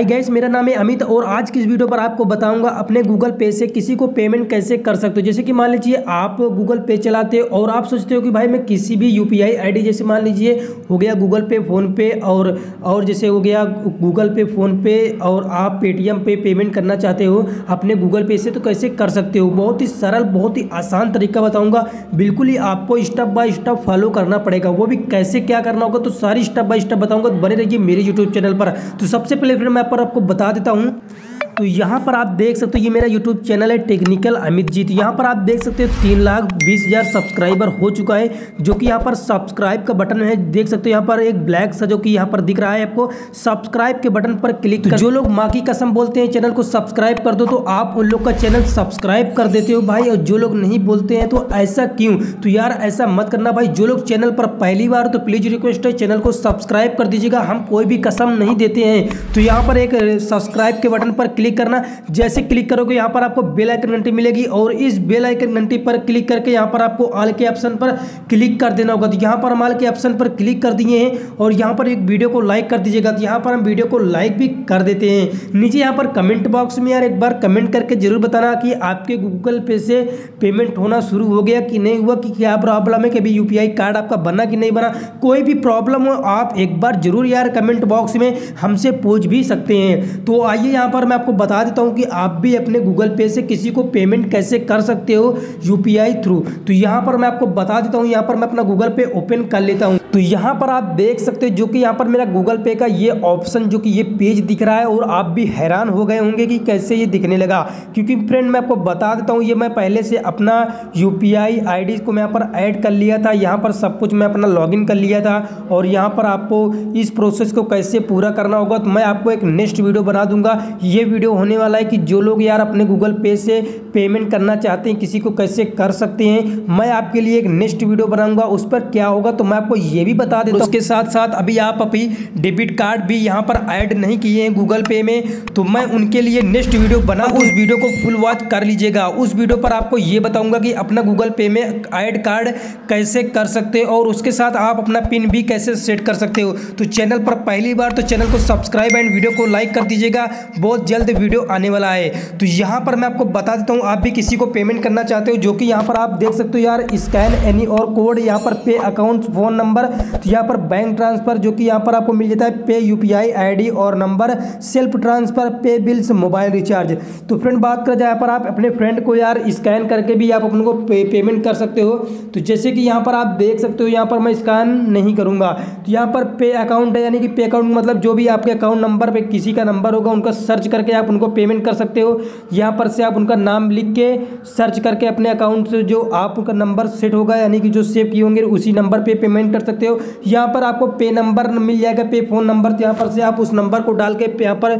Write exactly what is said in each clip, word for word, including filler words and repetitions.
Guys, मेरा नाम है अमित और आज की इस वीडियो पर आपको बताऊंगा अपने गूगल पे से किसी को पेमेंट कैसे कर सकते हो। जैसे कि मान लीजिए आप गूगल पे चलाते हो और आप सोचते हो कि भाई मैं किसी भी यूपीआई आईडी, जैसे मान लीजिए हो गया गूगल पे, फोन पे और और जैसे हो गया गूगल पे, फोन पे और आप पेटीएम पे पेमेंट करना चाहते हो अपने गूगल पे से, तो कैसे कर सकते हो। बहुत ही सरल, बहुत ही आसान तरीका बताऊँगा। बिल्कुल ही आपको स्टेप बाय स्टेप फॉलो करना पड़ेगा, वो भी कैसे क्या करना होगा, तो सारी स्टेप बाय स्टेप बताऊँगा। बने रहिए मेरे यूट्यूब चैनल पर। तो सबसे पहले फिर मैं पर आपको बता देता हूं। तो यहाँ पर आप देख सकते हो ये मेरा यूट्यूब चैनल है टेक्निकल अमित जी। तो यहाँ पर आप देख सकते हो तीन लाख बीस हज़ार सब्सक्राइबर हो चुका है, जो कि यहाँ पर सब्सक्राइब का बटन है, देख सकते हो यहाँ पर एक ब्लैक सा जो कि यहाँ पर दिख रहा है आपको, सब्सक्राइब के बटन पर क्लिक कर। जो लोग माँ की कसम बोलते हैं चैनल को सब्सक्राइब कर दो, तो आप उन लोग का चैनल सब्सक्राइब कर देते हो भाई। और जो लोग नहीं बोलते हैं तो ऐसा क्यों? तो यार ऐसा मत करना भाई। जो लोग चैनल पर पहली बार, तो प्लीज रिक्वेस्ट है चैनल को सब्सक्राइब कर दीजिएगा। हम कोई भी कसम नहीं देते हैं। तो यहाँ पर एक सब्सक्राइब के बटन पर क्लिक करना। जैसे क्लिक करोगे यहाँ पर आपको बेल आइकन घंटी मिलेगी और इस बेल आइकन घंटी पर क्लिक करके यहाँ पर आपको ऑल के ऑप्शन पर क्लिक कर देना होगा। तो यहाँ पर हम ऑल के ऑप्शन पर क्लिक कर दिए हैं और यहाँ पर एक वीडियो को लाइक कर दीजिएगा। तो यहाँ पर हम वीडियो को लाइक भी कर देते हैं। नीचे यहाँ पर कमेंट बॉक्स में यार एक बार कमेंट करके जरूर बताना कि आपके गूगल पे से पेमेंट होना शुरू हो गया कि नहीं हुआ, कि क्या प्रॉब्लम है, कि अभी यूपीआई कार्ड आपका बना कि नहीं बना। कोई भी प्रॉब्लम हो आप एक बार जरूर यार कमेंट बॉक्स में हमसे पूछ भी सकते हैं। तो आइए यहाँ पर मैं आपको बता देता हूँ कि आप भी अपने गूगल पे से किसी को पेमेंट कैसे कर सकते हो यूपीआई थ्रू। तो यहाँ पर मैं आपको बता देता हूँ। यहाँ पर मैं अपना गूगल पे ओपन कर लेता हूँ। तो यहाँ पर आप देख सकते हो जो कि यहाँ पर मेरा गूगल पे का ये ऑप्शन, जो कि ये पेज दिख रहा है और आप भी हैरान हो गए होंगे कि कैसे ये दिखने लगा। क्योंकि फ्रेंड मैं आपको बता देता हूँ, ये मैं पहले से अपना यूपीआई आईडी को मैं यहाँ पर ऐड कर लिया था। यहाँ पर सब कुछ मैं अपना लॉगिन कर लिया था और यहाँ पर आपको इस प्रोसेस को कैसे पूरा करना होगा तो मैं आपको एक नेक्स्ट वीडियो बना दूंगा। ये वीडियो होने वाला है कि जो लोग यार अपने गूगल पे से पेमेंट करना चाहते हैं किसी को कैसे कर सकते हैं, मैं आपके लिए एक नेक्स्ट वीडियो बनाऊंगा। उस पर क्या होगा तो मैं आपको ये भी बता देता हूं। उसके साथ साथ अभी आप अभी डेबिट कार्ड भी यहाँ पर ऐड नहीं किए हैं गूगल पे में, तो मैं उनके लिए नेक्स्ट वीडियो बना, उस वीडियो को फुल वॉच कर लीजिएगा। उस वीडियो पर आपको ये बताऊंगा कि अपना गूगल पे में ऐड कार्ड कैसे कर सकते हो और उसके साथ आप अपना पिन भी कैसे सेट कर सकते हो। तो चैनल पर पहली बार तो चैनल को सब्सक्राइब एंड वीडियो को लाइक कर दीजिएगा। बहुत जल्द वीडियो आने वाला है। तो यहाँ पर मैं आपको बता देता हूँ, आप भी किसी को पेमेंट करना चाहते हो, जो कि यहाँ पर आप देख सकते हो यार स्कैन एनी और कोड, यहाँ पर पे अकाउंट फोन नंबर, तो यहाँ पर बैंक ट्रांसफर जो कि यहाँ पर आपको मिल जाता है, पे यूपीआई आईडी और number, self transfer, pay bills, mobile recharge. तो फ्रेंड बात करें यहाँ पर आप अपने फ्रेंड को यार स्कैन करके भी आप अपन को पे, पेमेंट कर सकते हो। तो जैसे कि यहाँ पर आप देख सकते हो, यहाँ पर मैं स्कैन नहीं करूँगा। तो यहाँ पर पे अकाउंट है, यानी कि पे अकाउंट मतलब जो भी आपके अकाउंट नंबर पे किसी का नंबर होगा उनका सर्च करके आप उनको पेमेंट कर सकते हो। यहाँ पर से आप उनका नाम लिख के सर्च करके अपने अकाउंट से जो आपका नंबर सेट होगा, यानी कि जो सेव किए होंगे उसी नंबर पे पेमेंट कर सकते हो। यहाँ पर आपको पे नंबर मिल जाएगा, पे फोन नंबर, तो यहाँ पर से आप उस नंबर को डाल के यहाँ पर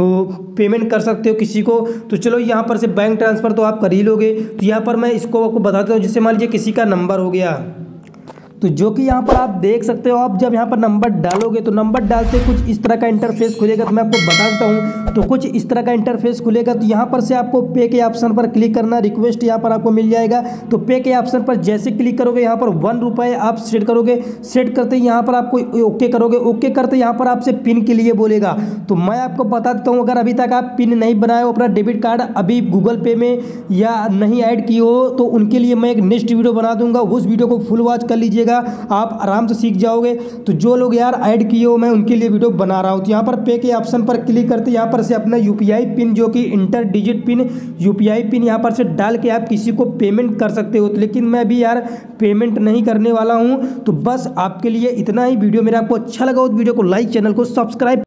पेमेंट कर सकते हो किसी को। तो चलो यहाँ पर से बैंक ट्रांसफ़र तो आप कर ही लोगे। तो यहाँ पर मैं इसको आपको बताता हूँ। जैसे मान लीजिए किसी का नंबर हो गया, तो जो कि यहाँ पर आप देख सकते हो, आप जब यहाँ पर नंबर डालोगे तो नंबर डालते कुछ इस तरह का इंटरफेस खुलेगा। तो मैं आपको बता देता हूँ, तो कुछ इस तरह का इंटरफेस खुलेगा। तो यहाँ पर से आपको पे के ऑप्शन पर क्लिक करना, रिक्वेस्ट यहाँ पर आपको मिल जाएगा। तो पे के ऑप्शन पर जैसे क्लिक करोगे, यहाँ पर वन रुपये आप सेट करोगे। सेट करते यहाँ पर आपको ओके करोगे। ओके करते यहाँ पर आपसे पिन के लिए बोलेगा। तो मैं आपको बता देता हूँ, अगर अभी तक आप पिन नहीं बनाए हो, अपना डेबिट कार्ड अभी गूगल पे में या नहीं ऐड किए हो, तो उनके लिए मैं एक नेक्स्ट वीडियो बना दूंगा। उस वीडियो को फुल वॉच कर लीजिएगा, आप आराम से सीख जाओगे। तो जो लोग यार ऐड किए हो मैं उनके लिए वीडियो बना रहा हूँ। तो यहाँ पर पे के ऑप्शन पर क्लिक करते यहाँ पर से अपना यूपीआई पिन, जो कि enter digit PIN, UPI PIN यहाँ पर से डाल के आप किसी को पेमेंट कर सकते हो। लेकिन मैं भी यार पेमेंट नहीं करने वाला हूँ। तो बस आपके लिए इतना ही। वीडियो मेरा आपको अच्छा लगा हो तो वीडियो को लाइक, चैनल को सब्सक्राइब